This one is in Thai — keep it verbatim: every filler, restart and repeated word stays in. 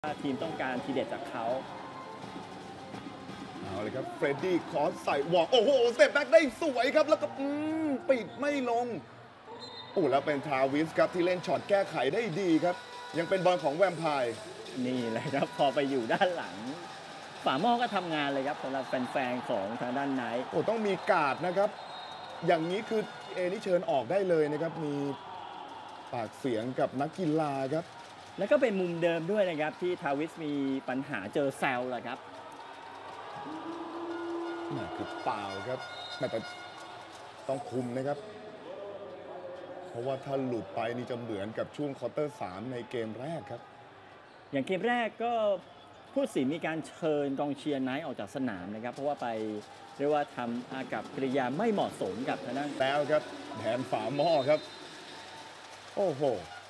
ทีมต้องการทีเด็ดจากเขาเอาเลยครับเฟรดดี้คอสใส่วอล์กโอ้โหสเต็ปแบ็กได้สวยครับแล้วก็อืมปิดไม่ลงโอ้แล้วเป็นทาวิสครับที่เล่นช็อตแก้ไขได้ดีครับยังเป็นบอลของแวมไพร์นี่แหละครับพอไปอยู่ด้านหลังฝาหม้อก็ทำงานเลยครับสำหรับแฟนๆของทางด้านไนท์โอ้ต้องมีการ์ดนะครับอย่างนี้คือเอนี่เชิญออกได้เลยนะครับมีปากเสียงกับนักกีฬาครับแล้วก็เป็นมุมเดิมด้วยนะครับที่ทาวิสมีปัญหาเจอแซลแหละครับนี่คือเปล่าครับแต่ต้องคุมนะครับเพราะว่าถ้าหลุดไปนี่จะเหมือนกับช่วงควอเตอร์สามในเกมแรกครับอย่างเกมแรกก็ผู้สินมีการเชิญกองเชียร์ไนท์ออกจากสนามนะครับเพราะว่าไปเรียกว่าทำอากับกริยาไม่เหมาะสมกับทางด้านแล้วครับแผนฝาหม้อครับโอ้โห